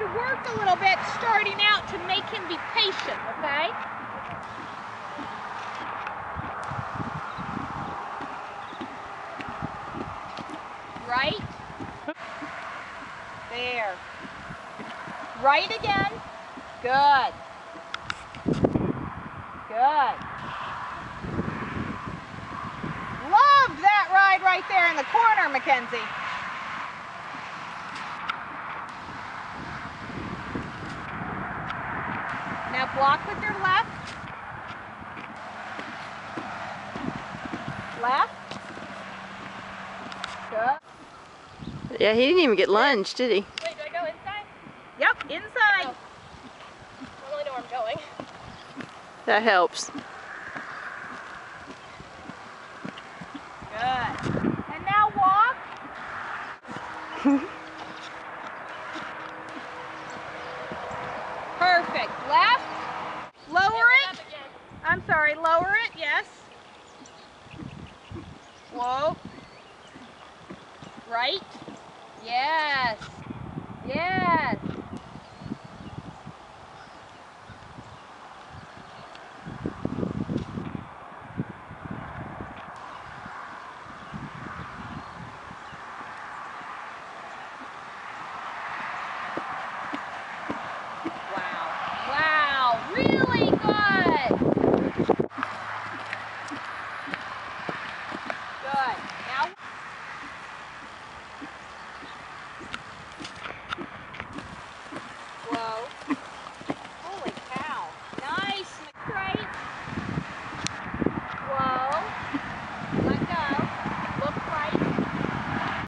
to work a little bit starting out to make him be patient, okay? Right? There. Right again. Good. Good. Loved that ride right there in the corner, Mackenzie. Now block with your left. Left. Good. Yeah, he didn't even get lunged, did he? Wait, do I go inside? Yep, inside. Oh. I don't really know where I'm going. That helps. Good. And now walk. Perfect. Left. Lower it. I'm sorry, lower it, yes. Whoa. Right. Yes. Yes.